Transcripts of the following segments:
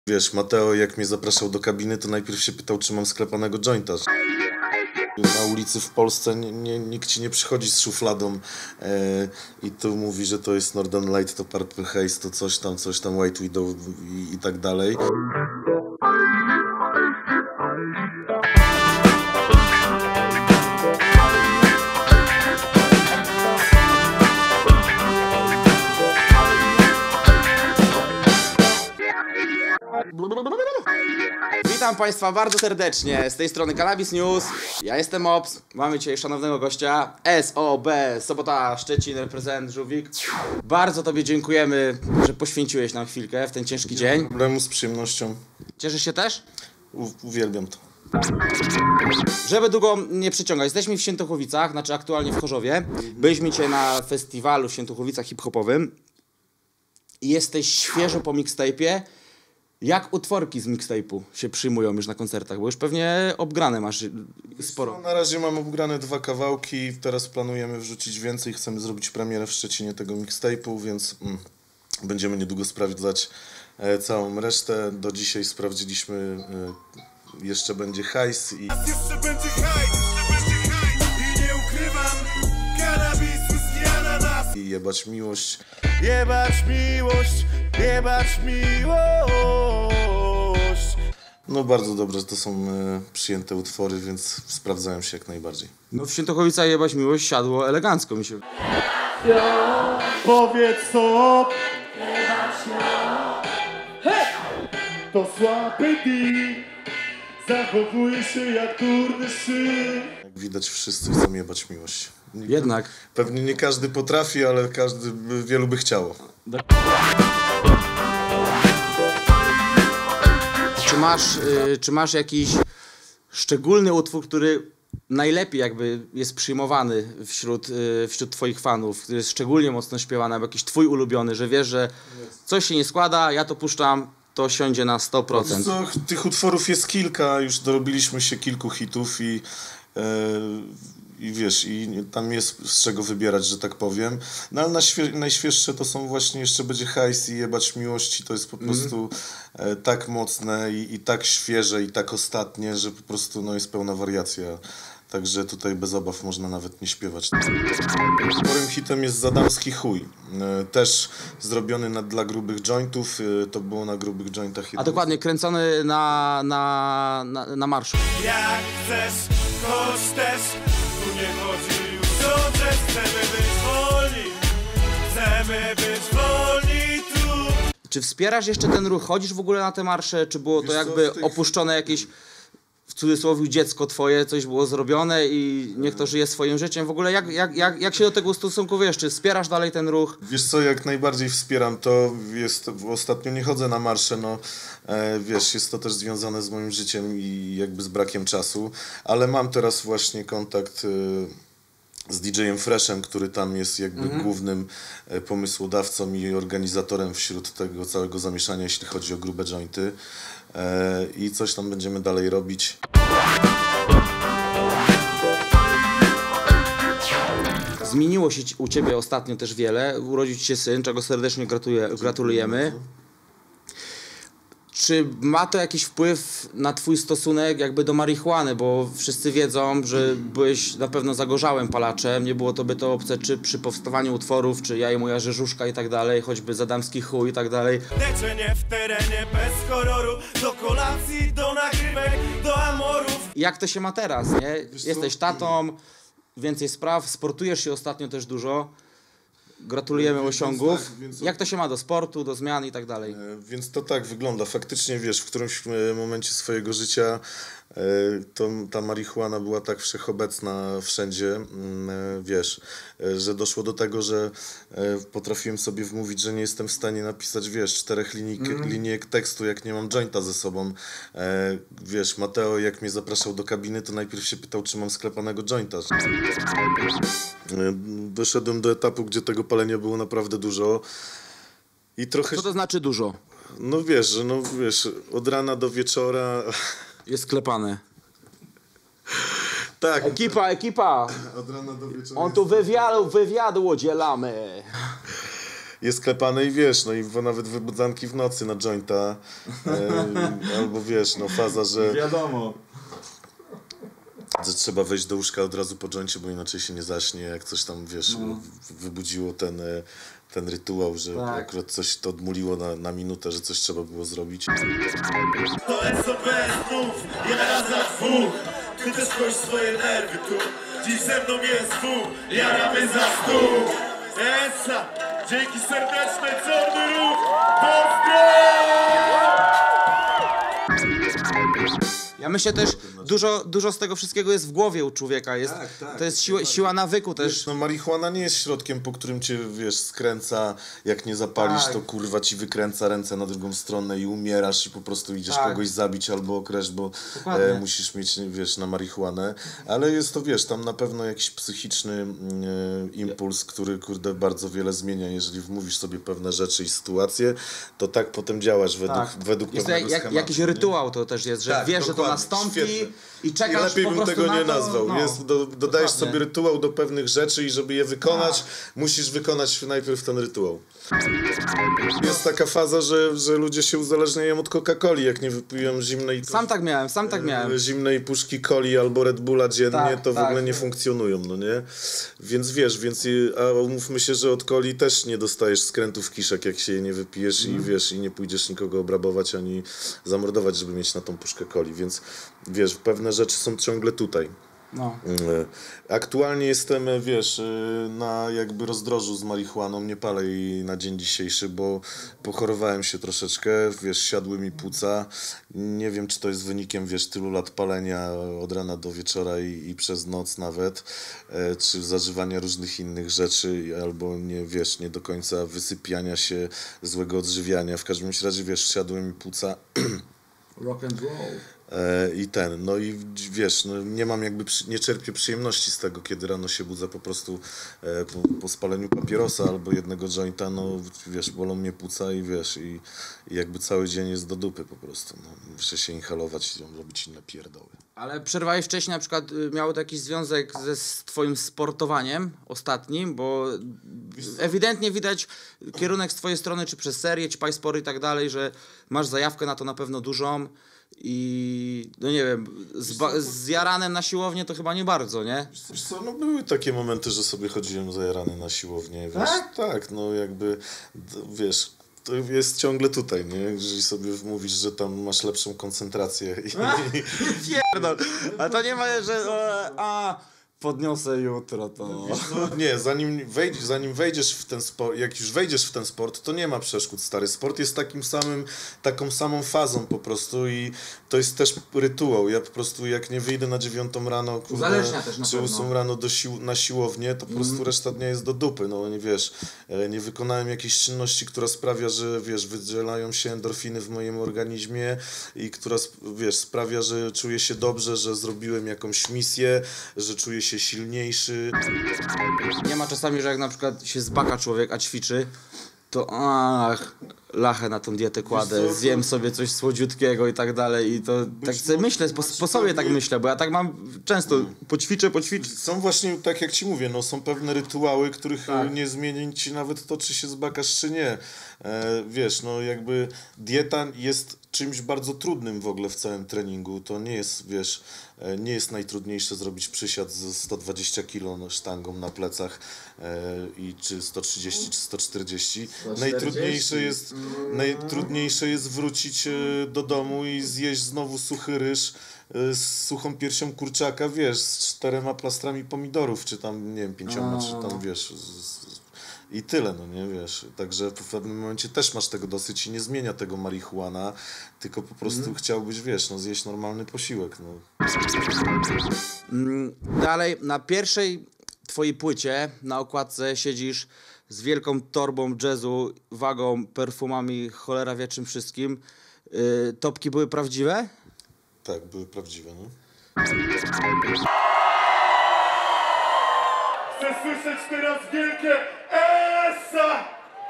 Wiesz, Mateo jak mnie zapraszał do kabiny, to najpierw się pytał, czy mam sklepanego jointa. Na ulicy w Polsce nikt ci nie przychodzi z szufladą i tu mówi, że to jest Northern Light, to Purple Haze, to coś tam White Widow i tak dalej. Witam Państwa bardzo serdecznie, z tej strony Cannabis News, ja jestem Ops, mamy dzisiaj szanownego gościa, SOB, Sobota, Szczecin, reprezent, Żółwik. Bardzo Tobie dziękujemy, że poświęciłeś nam chwilkę w ten ciężki dzień. Problemu z przyjemnością. Cieszysz się też? Uwielbiam to. Żeby długo nie przeciągać, jesteśmy w Świętochowicach, znaczy aktualnie w Chorzowie. Byliśmy dzisiaj na festiwalu w Świętochowicach hip-hopowym i jesteś świeżo po mixtape'ie. Jak utworki z mixtape'u się przyjmują już na koncertach? Bo już pewnie obgrane masz sporo. No, na razie mam obgrane 2 kawałki, teraz planujemy wrzucić więcej, chcemy zrobić premierę w Szczecinie tego mixtape'u, więc będziemy niedługo sprawdzać całą resztę. Do dzisiaj sprawdziliśmy, jeszcze będzie hajs i... Jeszcze będzie hajs i nie ukrywam, Cannabis, whisky, ananas. I jebać miłość. Jebać miłość, jebać miłość. No bardzo dobrze, że to są przyjęte utwory, więc sprawdzają się jak najbardziej. No w Świętochowicach jebać miłość siadło elegancko mi się. Powiedz stop. To słaby deal. Zachowuje się jak durny szyn. Jak widać, wszyscy chcą jebać miłość. Jednak. Pewnie nie każdy potrafi, ale wielu by chciało. Czy masz jakiś szczególny utwór, który najlepiej jakby jest przyjmowany wśród twoich fanów, który jest szczególnie mocno śpiewany, albo jakiś twój ulubiony, że wiesz, że coś się nie składa, ja to puszczam, to siądzie na 100%. Co, tych utworów jest kilka, już dorobiliśmy się kilku hitów i wiesz, i tam jest z czego wybierać, że tak powiem. No ale najświeższe to są właśnie Jeszcze będzie hajs i Jebać miłości, to jest po prostu tak mocne i tak świeże i tak ostatnie, że po prostu no, jest pełna wariacja. Także tutaj bez obaw można nawet nie śpiewać. Sporym hitem jest Zadamski chuj. Też zrobiony dla grubych jointów. To było na grubych jointach. A dokładnie, kręcony na marszu. Jak chcesz, choć też tu nie chodzi już o to, że chcemy być wolni. Chcemy być wolni tu. Czy wspierasz jeszcze ten ruch? Chodzisz w ogóle na te marsze? Czy było to jakby opuszczone jakieś, w cudzysłowie, dziecko twoje, coś było zrobione i niech to żyje swoim życiem? W ogóle jak się do tego ustosunkujesz? Czy wspierasz dalej ten ruch? Wiesz co, jak najbardziej wspieram to. Ostatnio nie chodzę na marsze, no wiesz, jest to też związane z moim życiem i jakby z brakiem czasu, ale mam teraz właśnie kontakt z DJ-em Freshem, który tam jest jakby głównym pomysłodawcą i organizatorem wśród tego całego zamieszania, jeśli chodzi o grube jointy. I coś tam będziemy dalej robić. Zmieniło się u ciebie ostatnio też wiele. Urodził ci się syn, czego serdecznie gratulujemy. Czy ma to jakiś wpływ na twój stosunek jakby do marihuany? Bo wszyscy wiedzą, że byłeś na pewno zagorzałym palaczem, nie było tobie to obce, czy przy powstawaniu utworów, czy Ja i moja rzeżuszka i tak dalej, choćby Zadamski chuj i tak dalej. Leczenie w terenie bez horroru, do kolacji, do nagrywek, do amorów. Jak to się ma teraz, nie? Jesteś tatą, więcej spraw, sportujesz się ostatnio też dużo. Gratulujemy osiągów. Jak to się ma do sportu, do zmian i tak dalej? Więc to tak wygląda. Faktycznie, wiesz, w którymś momencie swojego życia ta marihuana była tak wszechobecna wszędzie, wiesz, że doszło do tego, że potrafiłem sobie wmówić, że nie jestem w stanie napisać, wiesz, 4 linijek tekstu, jak nie mam jointa ze sobą. Wiesz, Mateo jak mnie zapraszał do kabiny, to najpierw się pytał, czy mam sklepanego jointa. Doszedłem do etapu, gdzie tego palenia było naprawdę dużo. I trochę... Co to znaczy dużo? No wiesz, od rana do wieczora... Jest sklepane. Tak. Ekipa! Od rana do wieczora. On tu wywiadu udzielamy. jest klepane i wiesz, no i nawet wybudzanki w nocy na jointa, albo wiesz, no faza, że Wiadomo. trzeba wejść do łóżka od razu po joincie, bo inaczej się nie zaśnie, jak coś tam, wiesz, wybudziło ten rytuał, że Tak. akurat coś to odmuliło na minutę, że coś trzeba było zrobić. To SOP znów, jara za dwóch. Ty też koś swoje nerwy tu. Dziś ze mną jest dwóch, jaramy za stół. Esa, dzięki serdeczne, czarny ruch. Ja myślę też, dużo z tego wszystkiego jest w głowie u człowieka. Jest, Tak, to jest siła nawyku też. No marihuana nie jest środkiem, po którym cię, wiesz, skręca, jak nie zapalisz, Tak. to kurwa ci wykręca ręce na drugą stronę i umierasz i po prostu idziesz Tak. kogoś zabić albo okraść, bo Dokładnie. musisz mieć, wiesz, na marihuanę, ale jest to, wiesz, tam na pewno jakiś psychiczny impuls, który, kurde, bardzo wiele zmienia. Jeżeli wmówisz sobie pewne rzeczy i sytuacje, to tak potem działasz według Jest pewnego schematu. jakiś nie? rytuał to też jest, że Tak, wiesz, że to dokładnie, nastąpi świetny. i czekasz I lepiej po bym prostu tego na nie to, nazwał. no. Jest, dodajesz Dokładnie. sobie rytuał do pewnych rzeczy i żeby je wykonać, musisz wykonać najpierw ten rytuał. Jest taka faza, że ludzie się uzależniają od Coca-Coli, jak nie wypiją Sam tak miałem. zimnej puszki coli albo Red Bulla dziennie, Tak, to w tak. ogóle nie funkcjonują, no nie? Więc wiesz, a umówmy się, że od coli też nie dostajesz skrętów kiszek, jak się je nie wypijesz i wiesz, i nie pójdziesz nikogo obrabować ani zamordować, żeby mieć na tą puszkę coli, więc wiesz, pewne rzeczy są ciągle tutaj. No. Aktualnie jestem, wiesz, na jakby rozdrożu z marihuaną, nie palę jej na dzień dzisiejszy, bo pochorowałem się troszeczkę, wiesz, siadły mi płuca. Nie wiem, czy to jest wynikiem, wiesz, tylu lat palenia od rana do wieczora i przez noc nawet, czy zażywania różnych innych rzeczy, albo nie, wiesz, nie do końca wysypiania się, złego odżywiania. W każdym razie, wiesz, siadły mi płuca. Rock and roll. No i wiesz, no nie mam jakby, nie czerpię przyjemności z tego, kiedy rano się budzę po prostu po spaleniu papierosa albo jednego jointa, no wiesz, bolą mnie płuca i wiesz, i jakby cały dzień jest do dupy po prostu, no. Muszę się inhalować i robić inne pierdoły. Ale przerwałeś wcześniej, na przykład miało to jakiś związek z twoim sportowaniem ostatnim, bo ewidentnie widać kierunek z twojej strony, czy przez serię, czy Pajspory i tak dalej, że masz zajawkę na to na pewno dużą i no nie wiem, z jaranem na siłownię to chyba nie bardzo, nie? Wiesz co, no były takie momenty, że sobie chodziłem zajarany na siłownię, wiesz, tak, no jakby, wiesz, to jest ciągle tutaj, nie? Jeżeli sobie mówisz, że tam masz lepszą koncentrację Pierdol, a to nie ma, że podniosę jutro to. Nie, zanim wejdziesz w ten sport, jak już wejdziesz w ten sport, to nie ma przeszkód, stary. Sport jest taką samą fazą po prostu i to jest też rytuał. Ja po prostu jak nie wyjdę na 9 rano, Uzależnia też na czy 8 pewno. rano na siłownię, to po prostu reszta dnia jest do dupy. No nie wiesz, nie wykonałem jakiejś czynności, która sprawia, że wiesz, wydzielają się endorfiny w moim organizmie i która, wiesz, sprawia, że czuję się dobrze, że zrobiłem jakąś misję, że czuję się silniejszy. Nie ma czasami, że jak na przykład się zbaka człowiek, a ćwiczy, to lachę na tą dietę kładę, Wiesz co, zjem sobie coś słodziutkiego i tak dalej i to tak sobie myślę, po sobie tak myślę, bo ja tak mam często, poćwiczę. Są właśnie, tak jak ci mówię, no są pewne rytuały, których Tak. nie zmieni ci nawet to, czy się zbakasz, czy nie. Wiesz, no jakby dieta jest czymś bardzo trudnym w ogóle w całym treningu. To nie jest, wiesz, nie jest najtrudniejsze zrobić przysiad z 120 kg sztangą na plecach czy 130 czy 140. 140. Najtrudniejsze jest wrócić do domu i zjeść znowu suchy ryż z suchą piersią kurczaka, wiesz, z 4 plastrami pomidorów, czy tam, nie wiem, 5, czy tam, wiesz, i tyle, no nie, wiesz. Także w pewnym momencie też masz tego dosyć i nie zmienia tego marihuana, tylko po prostu chciałbyś, wiesz, no zjeść normalny posiłek, no. Dalej, na pierwszej twojej płycie na okładce siedzisz z wielką torbą jazzu, wagą, perfumami, cholera wie czym wszystkim. Topki były prawdziwe? Tak, były prawdziwe, no. Chcę słyszeć teraz wielkie ESA!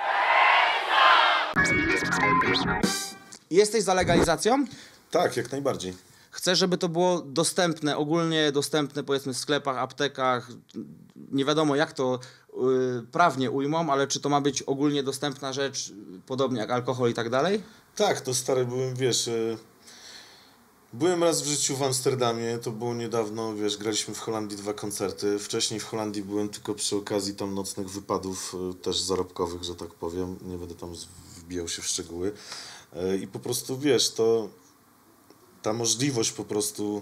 Jesteś za legalizacją? Tak, jak najbardziej. Chcę, żeby to było dostępne, ogólnie dostępne powiedzmy w sklepach, aptekach, nie wiadomo jak to prawnie ujmą, ale czy to ma być ogólnie dostępna rzecz, podobnie jak alkohol i tak dalej? Tak, to stary byłem, wiesz... Byłem raz w życiu w Amsterdamie, to było niedawno, wiesz, graliśmy w Holandii 2 koncerty. Wcześniej w Holandii byłem tylko przy okazji tam nocnych wypadów, też zarobkowych, że tak powiem. Nie będę tam wbijał się w szczegóły. I po prostu, wiesz, to ta możliwość po prostu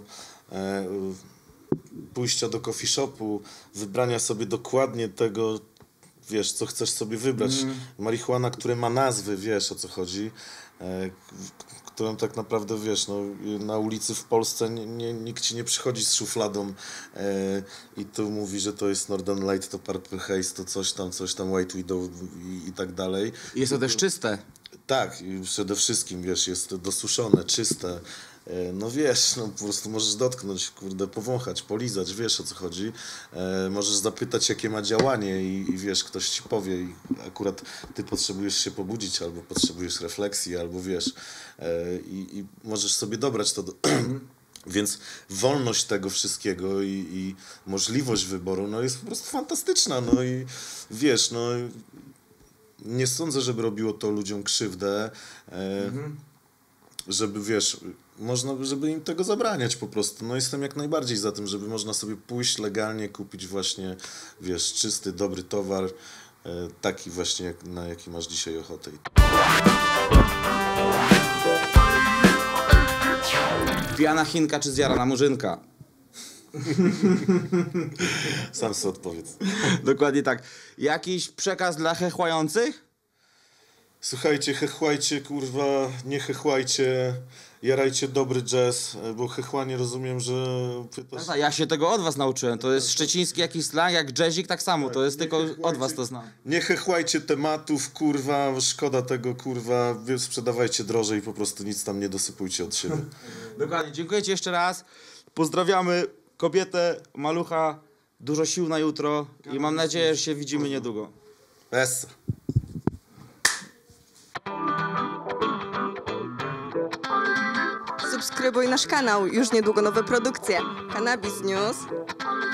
pójścia do coffee shopu, wybrania sobie dokładnie tego, wiesz, co chcesz sobie wybrać. Marihuana, która ma nazwy, wiesz, o co chodzi. Którą tak naprawdę, wiesz, no, na ulicy w Polsce nikt ci nie przychodzi z szufladą i tu mówi, że to jest Northern Light, to Purple Haze, to coś tam White Widow i tak dalej. I jest to też czyste. Tak, i przede wszystkim, wiesz, jest dosuszone, czyste. No wiesz, no po prostu możesz dotknąć, kurde, powąchać, polizać, wiesz o co chodzi. Możesz zapytać, jakie ma działanie i wiesz, ktoś ci powie i akurat ty potrzebujesz się pobudzić, albo potrzebujesz refleksji, albo wiesz, i możesz sobie dobrać to Więc wolność tego wszystkiego i możliwość wyboru, no jest po prostu fantastyczna, no i wiesz, no nie sądzę, żeby robiło to ludziom krzywdę, żeby, wiesz, żeby im tego zabraniać po prostu. No jestem jak najbardziej za tym, żeby można sobie pójść legalnie, kupić właśnie, wiesz, czysty, dobry towar, taki właśnie, na jaki masz dzisiaj ochotę. Pijana Chinka czy zjarana murzynka? Sam sobie odpowiedz. Dokładnie tak. Jakiś przekaz dla hechłających? Słuchajcie, hechłajcie, kurwa, nie hechłajcie, jarajcie dobry jazz, bo hechłanie rozumiem, że pytasz... Tak, ja się tego od was nauczyłem. To jest szczeciński jakiś slang, jak jazzik tak samo. To jest tylko od was to znam. Nie hechłajcie tematów, kurwa, szkoda tego, kurwa, wy sprzedawajcie drożej, po prostu nic tam nie dosypujcie od siebie. Dokładnie, dziękuję ci jeszcze raz. Pozdrawiamy kobietę, malucha, dużo sił na jutro i mam nadzieję, że się widzimy niedługo. Essa. Subskrybuj nasz kanał, już niedługo nowe produkcje. Cannabis News.